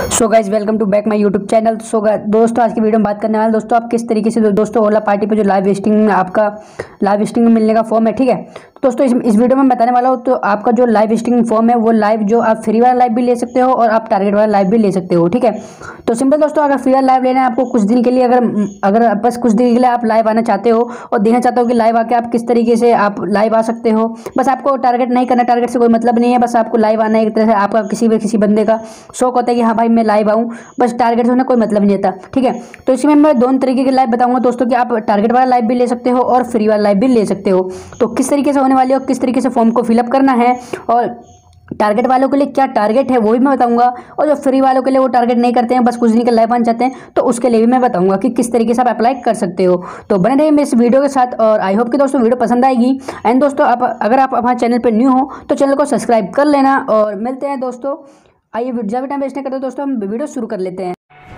So guys welcome to back my YouTube channel. दोस्तों आज की वीडियो में बात करने वाले दोस्तों आप किस तरीके से दोस्तों ओला पार्टी पे जो लाइव लिस्टिंग में आपका लाइव लिस्टिंग में मिलने का फॉर्म है, ठीक है। तो दोस्तों इस वीडियो में बताने वाला हूँ तो आपका जो लाइव लिस्टिंग फॉर्म है वो लाइव जो आप फ्री वाला लाइव भी ले सकते हो और आप टारगेट वाला लाइव भी ले सकते हो, ठीक है। तो सिंपल दोस्तों अगर फ्री वाला लाइव लेना है आपको कुछ दिन के लिए, अगर बस कुछ दिन के लिए आप लाइव आना चाहते हो और देखना चाहते हो कि लाइव आके आप किस तरीके से आप लाइव आ सकते हो, बस आपको टारगेट नहीं करना, टारगेट से कोई मतलब नहीं है, बस आपको लाइव आना है। एक तरह से आपका किसी बंदे का शौक होता है कि हाँ भाई मैं लाइव आऊँ, बस टारगेट से उन्हें कोई मतलब नहीं रहता, ठीक है। तो इसमें मैं दोनों तरीके के लाइव बताऊंगा दोस्तों कि आप टारगेट वाला लाइव भी ले सकते हो और फ्री वाला लाइव भी ले सकते हो। तो किस तरीके से होने वाली है और किस तरीके से फॉर्म को फिलअप करना है और टारगेट वालों के लिए क्या टारगेट है वो भी मैं बताऊंगा, और जो फ्री वालों के लिए वो टारगेट नहीं करते हैं, बस कुछ दिन के लाइव आना चाहते हैं, तो उसके लिए भी मैं बताऊंगा कि किस तरीके से आप अप्लाई कर सकते हो। तो बने रहिए मेरे इस वीडियो के साथ और आई होप कि दोस्तों वीडियो पसंद आएगी। एंड दोस्तों अगर आप हमारे चैनल पर न्यू हो तो चैनल को सब्सक्राइब कर लेना और मिलते हैं दोस्तों। आइए ज़्यादा टाइम वेस्ट नहीं करते दोस्तों, हम वीडियो शुरू कर लेते हैं।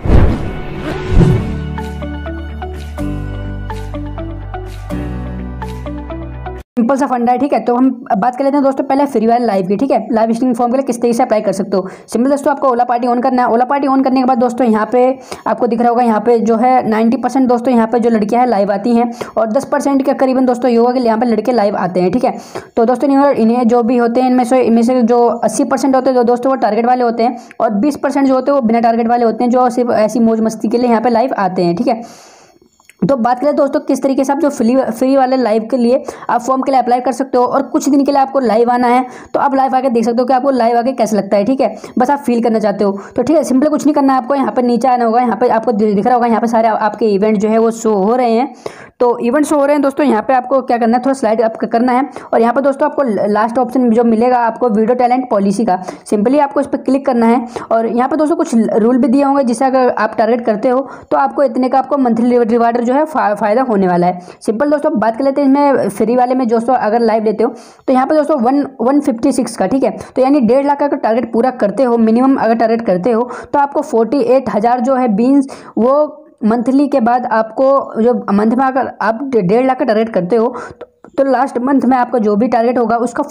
सिंपल सा फंडा है, ठीक है। तो हम बात कर लेते हैं दोस्तों पहले फ्री वाले लाइव की, ठीक है। लाइव लिस्टिंग फॉर्म के लिए किस तरीके से अप्लाई कर सकते हो। सिंपल दोस्तों आपको ओला पार्टी ऑन करना है। ओला पार्टी ऑन करने के बाद दोस्तों यहाँ पे आपको दिख रहा होगा, यहाँ पे जो है 90% दोस्तों यहाँ पे जो लड़कियां हैं लाइव आती हैं और 10% के करीबन दोस्तों योगा के लिए यहाँ पे लड़के लाइव आते हैं, ठीक है। तो दोस्तों इन्हें जो भी होते हैं इनमें से जो 80% होते हैं जो दोस्तों वो टारगेट वाले होते हैं और 20% जो होते हैं वो बिना टारगेट वाले होते हैं, जो सिर्फ ऐसी मौज मस्ती के लिए यहाँ पे लाइव आते हैं, ठीक है। तो बात करें दोस्तों किस तरीके से आप जो फ्री वाले लाइव के लिए आप फॉर्म के लिए अप्लाई कर सकते हो और कुछ दिन के लिए आपको लाइव आना है, तो आप लाइव आके देख सकते हो कि आपको लाइव आके कैसा लगता है, ठीक है। बस आप फील करना चाहते हो तो ठीक है, सिंपल कुछ नहीं करना है आपको। यहाँ पर नीचे आना होगा, यहाँ पे आपको दिख रहा होगा, यहाँ पे सारे आपके इवेंट जो है वो शो हो रहे हैं। तो इवेंट शो हो रहे हैं दोस्तों, यहाँ पे आपको क्या करना है, थोड़ा स्लाइड आपको करना है और यहाँ पर दोस्तों आपको लास्ट ऑप्शन जो मिलेगा आपको वीडियो टैलेंट पॉलिसी का, सिंपली आपको इस पर क्लिक करना है। और यहाँ पर दोस्तों कुछ रूल भी दिए होंगे जिससे अगर आप टारगेट करते हो तो आपको इतने का आपको मंथली रिवार्डर जो है फायदा होने वाला है। सिंपल दोस्तों बात कर लेते हैं इसमें फ्री वाले में दोस्तों अगर लाइव लेते हो तो यहाँ पे दोस्तों 156 का, ठीक है। तो यानी 1.5 लाख का टारगेट पूरा करते हो, मिनिमम अगर टारगेट करते हो तो आपको 48,000 जो है बीन्स वो मंथली के बाद आपको जो मंथ में अगर आप 1.5 लाख का टारगेट करते हो तो लास्ट मंथ में आपका जो भी टारगेट होगा उसका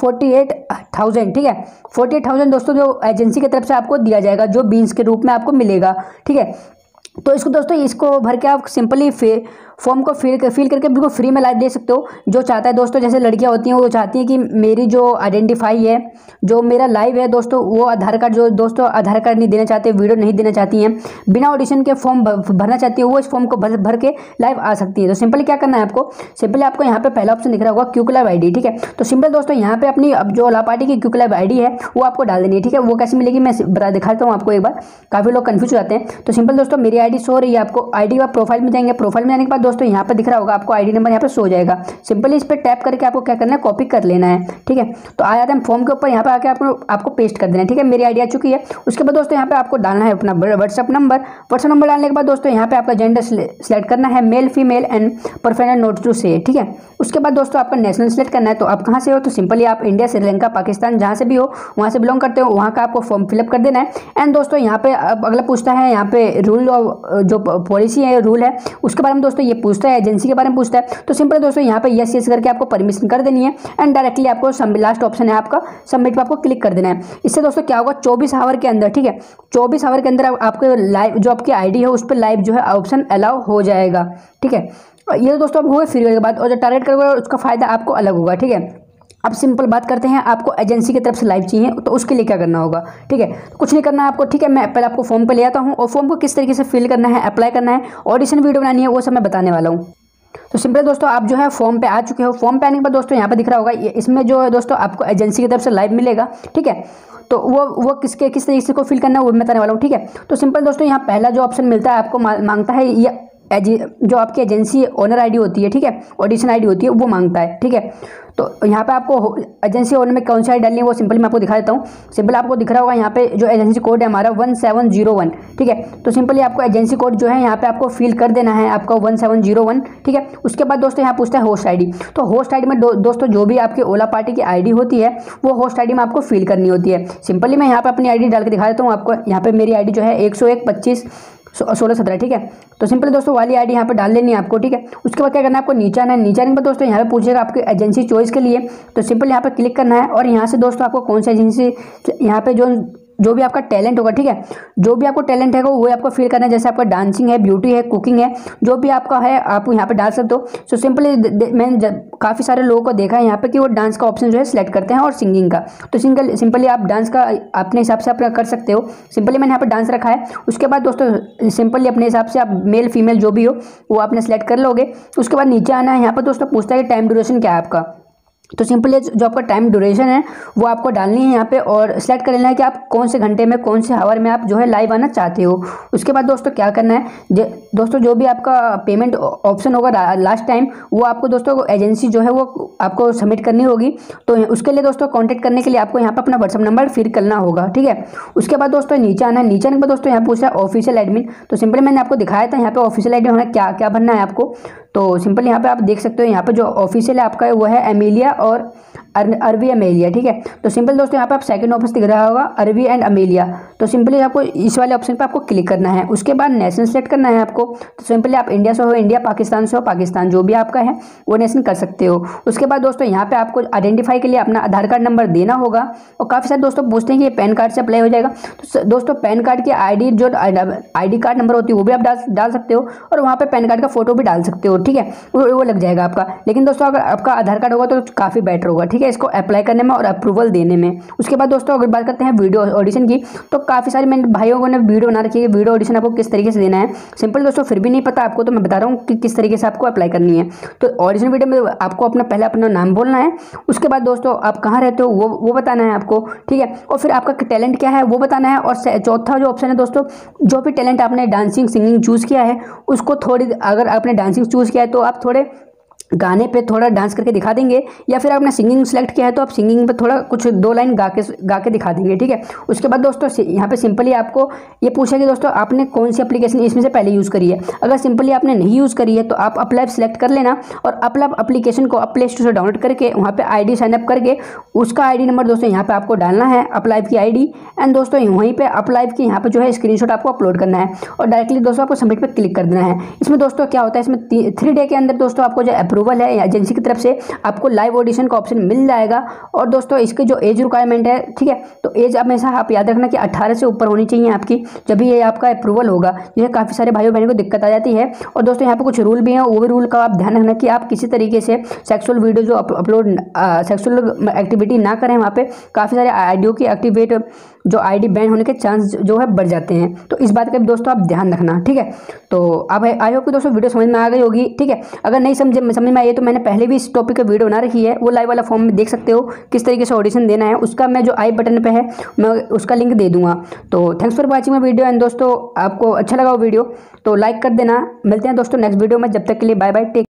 48,000, ठीक है। 48,000 दोस्तों जो एजेंसी की तरफ से आपको दिया जाएगा, जो बीन्स के रूप में आपको मिलेगा, ठीक है। तो इसको दोस्तों इसको भर के आप सिंपली फॉर्म को फिल करके बिल्कुल फ्री में लाइव दे सकते हो। जो चाहता है दोस्तों, जैसे लड़कियां होती हैं वो चाहती हैं कि मेरी जो आइडेंटिफाई है, जो मेरा लाइव है दोस्तों, वो आधार कार्ड, जो दोस्तों आधार कार्ड नहीं देना चाहते, वीडियो नहीं देना चाहती हैं, बिना ऑडिशन के फॉर्म भरना चाहती है, वो इस फॉर्म को भर के लाइव आ सकती है। तो सिंपली क्या करना है आपको, सिंपली आपको यहाँ पे पहला ऑप्शन दिख रहा होगा क्विक लाइव आईडी, ठीक है। तो सिंपल दोस्तों यहाँ पे अपनी अब जो Ola party quick live ID आईडी है वो आपको डाल देनी है, ठीक है। वो कैसे मिलेगी मैं दिखाता हूँ आपको एक बार, काफ़ी लोग कन्फ्यूज हो जाते हैं। तो सिंपल दोस्तों मेरी आईडी शो हो रही है आपको, आईडी आप प्रोफाइल में जाएंगे, प्रोफाइल में जाने के बाद दोस्तों यहाँ पर दिख रहा होगा आपको आईडी नंबर यहाँ पे शो हो जाएगा। सिंपली इस पर टैप करके आपको क्या करना है, कॉपी कर लेना है, ठीक है। तो आ जाते हैं फॉर्म के ऊपर, यहाँ पे आके आपको पेस्ट कर देना है, ठीक है। मेरी आईडी आ चुकी है। उसके बाद दोस्तों यहाँ पे आपको डालना है अपना व्हाट्सअप नंबर डालने के बाद दोस्तों यहाँ पे आपका जेंडर सेलेक्ट करना है, male female and preference not to say, ठीक है। उसके बाद दोस्तों आपका नेशनल सेलेक्ट करना है, तो आप कहाँ से हो, तो सिंपली आप इंडिया, श्रीलंका, पाकिस्तान जहाँ से भी हो वहाँ से बिलोंग करते हो, वहाँ का आपको फॉर्म फिलअप कर देना है। एंड दोस्तों यहाँ पे अगला पूछता है, यहाँ पे रूल जो पॉलिसी है, रूल है, उसके बारे में दोस्तों ये पूछता है, एजेंसी के बारे में पूछता है। तो सिंपल दोस्तों यहाँ पे यस करके आपको परमिशन कर देनी है एंड डायरेक्टली आपको लास्ट ऑप्शन है आपका सबमिट पे आपको क्लिक कर देना है। इससे दोस्तों क्या होगा, 24 आवर के अंदर, ठीक है, 24 आवर के अंदर आपके लाइव जो आपकी आईडी है उस पर लाइव जो है ऑप्शन अलाउ हो जाएगा, ठीक है। ये दोस्तों अब हुए फ्री के बाद, और जो टारगेट करोगे उसका फायदा आपको अलग होगा, ठीक है। अब सिंपल बात करते हैं, आपको एजेंसी की तरफ से लाइव चाहिए तो उसके लिए क्या करना होगा, ठीक है। तो कुछ नहीं करना है आपको, ठीक है। मैं पहले आपको फॉर्म पे ले आता हूँ और फॉर्म को किस तरीके से फिल करना है, अप्लाई करना है, ऑडिशन वीडियो बनानी है, वो सब मैं बताने वाला हूँ। तो सिंपल दोस्तों आप जो है फॉर्म पे आ चुके हो। फॉर्म पे आने के बाद दोस्तों यहाँ पे दिख रहा होगा, इसमें जो है दोस्तों आपको एजेंसी की तरफ से लाइव मिलेगा, ठीक है। तो वो किस तरीके से को फिल करना है वो मैं बताने वाला हूँ, ठीक है। तो सिंपल दोस्तों यहाँ पहला जो ऑप्शन मिलता है आपको मांगता है ये जो आपकी एजेंसी ओनर आईडी होती है, ठीक है, ऑडिशन आईडी होती है, वो मांगता है, ठीक है। तो यहाँ पे आपको एजेंसी ओनर में कौन सी आईडी डालनी है वो सिंपल मैं आपको दिखा देता हूँ। सिंपल आपको दिख रहा होगा यहाँ पे जो एजेंसी कोड है हमारा 1701, ठीक है। तो सिंपली आपको एजेंसी कोड जो है यहाँ पे आपको फिल कर देना है, आपका 1701, ठीक है। उसके बाद दोस्तों यहाँ पूछता है होस्ट आईडी। तो होस्ट आईडी में दोस्तों जो भी आपकी ओला पार्टी की आईडी होती है वो होस्ट आईडी में आपको फिल करनी होती है। सिंपली मैं यहाँ पे अपनी आईडी डाल के दिखा देता हूँ आपको। यहाँ पे मेरी आईडी जो है 101251617, ठीक है। तो सिंपल दोस्तों वाली आईडी यहाँ पे डाल लेनी है आपको, ठीक है। उसके बाद क्या करना है, आपको नीचे आना है। नीचे आने के बाद दोस्तों यहाँ पे पूछेगा आपके एजेंसी चॉइस के लिए, तो सिंपल यहाँ पे क्लिक करना है और यहाँ से दोस्तों आपको कौन सी एजेंसी यहाँ पे जो जो भी आपका टैलेंट होगा, ठीक है, जो भी आपको टैलेंट है वो आपको फील करना है। जैसे आपका डांसिंग है, ब्यूटी है, कुकिंग है, जो भी आपका है आप यहाँ पे डाल सकते हो। सो सिंपली मैंने काफ़ी सारे लोगों को देखा है यहाँ पे कि वो डांस का ऑप्शन जो है सिलेक्ट करते हैं और सिंगिंग का। तो सिंपली आप डांस का अपने हिसाब से अपना कर सकते हो। सिंपली मैंने यहाँ पे डांस रखा है। उसके बाद दोस्तों सिंपली अपने हिसाब से आप मेल फीमेल जो भी हो वो आपने सेलेक्ट कर लोगे। उसके बाद नीचे आना है। यहाँ पर दोस्तों पूछता है कि टाइम ड्यूरेशन क्या है आपका। तो सिंपली जो आपका टाइम ड्यूरेशन है वो आपको डालनी है यहाँ पे और सेलेक्ट कर लेना है कि आप कौन से घंटे में, कौन से आवर में आप जो है लाइव आना चाहते हो। उसके बाद दोस्तों क्या करना है, दोस्तों जो भी आपका पेमेंट ऑप्शन होगा लास्ट टाइम, वो आपको दोस्तों एजेंसी जो है वो आपको सबमिट करनी होगी। तो उसके लिए दोस्तों कॉन्टैक्ट करने के लिए आपको यहाँ पर अपना व्हाट्सअप नंबर फिल करना होगा, ठीक है। उसके बाद दोस्तों नीचे आना है। नीचे आने के बाद दोस्तों यहाँ पूछा है ऑफिशियल एडमिन। तो सिंपली मैंने आपको दिखाया था यहाँ पे ऑफिशियल एडमिन होना क्या क्या भरना है आपको। तो सिंपल यहाँ पे आप देख सकते हो, यहाँ पे जो ऑफिशियल है आपका वो है एमेलिया और अरवी एमेलिया, ठीक है। तो सिंपल दोस्तों यहाँ पे आप सेकंड ऑप्शन दिख रहा होगा अरवी एंड अमेलिया। तो सिंपली आपको इस वाले ऑप्शन पे आपको क्लिक करना है। उसके बाद नेशन सेलेक्ट करना है आपको। तो सिंपली आप इंडिया से हो इंडिया, पाकिस्तान से हो पाकिस्तान, जो भी आपका है वो नेशन कर सकते हो। उसके बाद दोस्तों यहाँ पे आपको आइडेंटिफाई के लिए अपना आधार कार्ड नंबर देना होगा। और काफ़ी सारे दोस्तों पूछते हैं कि ये पैन कार्ड से अप्लाई हो जाएगा। तो दोस्तों पैन कार्ड की ID जो ID कार्ड नंबर होती है वो भी आप डाल सकते हो और वहाँ पर पैन कार्ड का फोटो भी डाल सकते हो, ठीक है, वो लग जाएगा आपका। लेकिन दोस्तों अगर आपका आधार कार्ड होगा तो काफ़ी बेटर होगा, ठीक है, इसको अप्लाई करने में और अप्रूवल देने में। उसके बाद दोस्तों अगर बात करते हैं वीडियो ऑडिशन की, तो काफ़ी सारे मेरे भाइयों ने वीडियो बना रखी है, वीडियो ऑडिशन आपको किस तरीके से देना है। सिंपल दोस्तों फिर भी नहीं पता आपको तो मैं बता रहा हूँ कि किस तरीके से आपको अप्लाई करनी है। तो ऑडिशन वीडियो में आपको पहले अपना नाम बोलना है। उसके बाद दोस्तों आप कहाँ रहते हो वो बताना है आपको, ठीक है, और फिर आपका टैलेंट क्या है वो बताना है। और चौथा जो ऑप्शन है दोस्तों, जो भी टैलेंट आपने डांसिंग सिंगिंग चूज़ किया है उसको थोड़ी, अगर आपने डांसिंग चूज़ किया है तो आप थोड़े गाने पे थोड़ा डांस करके दिखा देंगे, या फिर आपने सिंगिंग सेलेक्ट किया है तो आप सिंगिंग पे थोड़ा कुछ 2 लाइन गा के दिखा देंगे, ठीक है। उसके बाद दोस्तों यहाँ पे सिंपली आपको ये पूछा कि दोस्तों आपने कौन सी एप्लीकेशन इसमें से पहले यूज़ करी है। अगर सिंपली आपने नहीं यूज़ करी है तो आप अप्लाई सेलेक्ट कर लेना और अपना एप्लीकेशन को प्ले स्टोर से डाउनलोड करके वहाँ पर ID साइनअप करके उसका ID नंबर दोस्तों यहाँ पर आपको डालना है, अप्लाई की ID, एंड दोस्तों वहीं पर अप्लाई की यहाँ पर जो है स्क्रीनशॉट आपको अपलोड करना है और डायरेक्टली दोस्तों आपको सबमिट पर क्लिक कर देना है। इसमें दोस्तों क्या होता है, इसमें 3 डे के अंदर दोस्तों आपको जो अप्रूवल है एजेंसी की तरफ से आपको लाइव ऑडिशन का ऑप्शन मिल जाएगा। और दोस्तों इसके जो एज रिक्वायरमेंट है, ठीक है, तो एज हमेशा आप याद रखना कि 18 से ऊपर होनी चाहिए आपकी, जब भी ये आपका अप्रूवल होगा। ये काफ़ी सारे भाइयों बहनों को दिक्कत आ जाती है। और दोस्तों यहाँ पे कुछ रूल भी हैं, वो भी रूल का आप ध्यान रखना कि आप किसी तरीके से सेक्सुअल वीडियो जो अपलोड सेक्सुअल एक्टिविटी ना करें। वहाँ पे काफ़ी सारे आईडियो की एक्टिवेट जो ID बैन होने के चांस जो है बढ़ जाते हैं। तो इस बात का भी दोस्तों आप ध्यान रखना, ठीक है। तो अब आई होप कि दोस्तों वीडियो समझ में आ गई होगी, ठीक है। अगर नहीं समझ में आई तो मैंने पहले भी इस टॉपिक का वीडियो बना रखी है, वो लाइव वाला फॉर्म में देख सकते हो किस तरीके से ऑडिशन देना है। उसका मैं जो आई बटन पे है मैं उसका लिंक दे दूंगा। तो thanks for watching my video. And दोस्तों आपको अच्छा लगा वो वीडियो तो लाइक कर देना। मिलते हैं दोस्तों नेक्स्ट वीडियो में, जब तक के लिए बाय बाय, टेक।